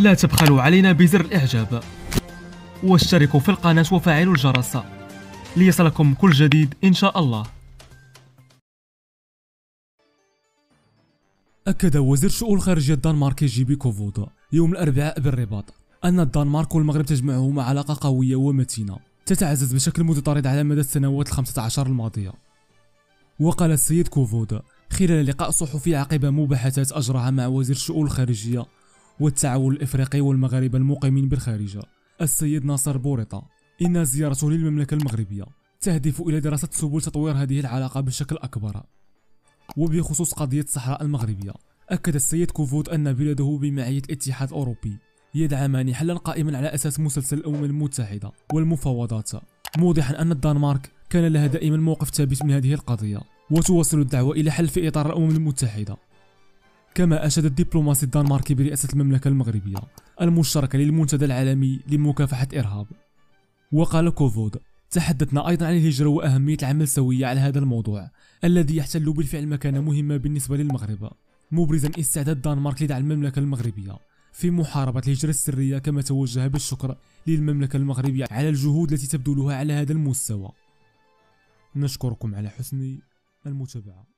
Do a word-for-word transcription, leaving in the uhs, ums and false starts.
لا تبخلوا علينا بزر الإعجاب، واشتركوا في القناة وفعلوا الجرس ليصلكم كل جديد إن شاء الله. أكد وزير الشؤون الخارجية الدنماركي جيبي كوفود يوم الأربعاء بالرباط أن الدنمارك والمغرب تجمعهما علاقة قوية ومتينة تتعزز بشكل متطارد على مدى السنوات الخمسة عشر الماضية. وقال السيد كوفود خلال لقاء صحفي عقب مباحثات أجراها مع وزير الشؤون الخارجية والتعاون الإفريقي والمغاربة المقيمين بالخارج السيد ناصر بوريطة إن زيارته للمملكة المغربية تهدف إلى دراسة سبل تطوير هذه العلاقة بشكل أكبر. وبخصوص قضية الصحراء المغربية، أكد السيد كوفود أن بلاده بمعية الاتحاد الأوروبي يدعمان حلا قائما على أساس مسلسل الأمم المتحدة والمفاوضات، موضحا أن الدنمارك كان لها دائما موقف ثابت من هذه القضية وتواصل الدعوة إلى حل في إطار الأمم المتحدة. كما أشاد الدبلوماسي الدنماركي برئاسة المملكة المغربية المشتركة للمنتدى العالمي لمكافحة الإرهاب. وقال كوفود تحدثنا أيضا عن الهجرة وأهمية العمل سوية على هذا الموضوع الذي يحتل بالفعل مكانة مهمة بالنسبة للمغرب، مبرزا استعداد الدنمارك لدعم المملكة المغربية في محاربة الهجرة السرية، كما توجه بالشكر للمملكة المغربية على الجهود التي تبذلها على هذا المستوى. نشكركم على حسن المتابعة.